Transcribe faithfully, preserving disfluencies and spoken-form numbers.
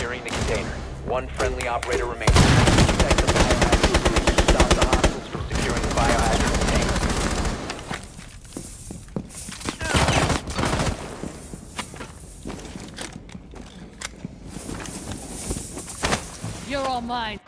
securing the container. One friendly operator remains. Protect the biohazard. Stop the hostiles from securing the biohazard container. You're all mine.